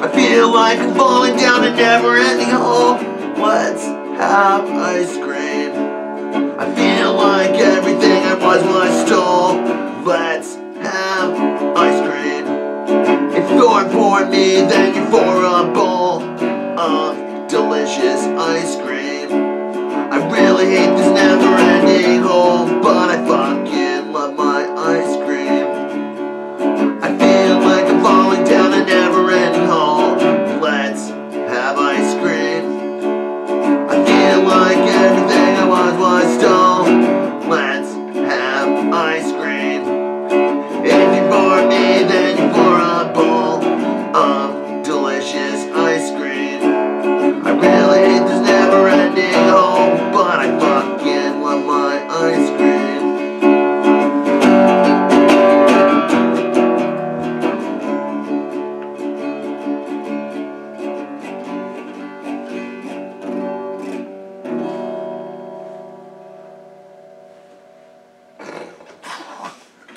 I feel like I'm falling down a never-ending hole. Let's have ice cream. I feel like everything I was stole. Let's have ice cream. If you're for me, then you're for a bowl of delicious ice cream. I really hate this never-ending hole, but I fucking love my ice cream. I feel like I'm falling down a never-ending hole. Let's have ice cream. I feel like everything I was stole. Let's have ice cream. If you're for me, then you're for a bowl of delicious ice cream. I really hate this never-ending hole, but I fucking love my ice cream.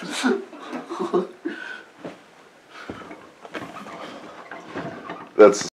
That's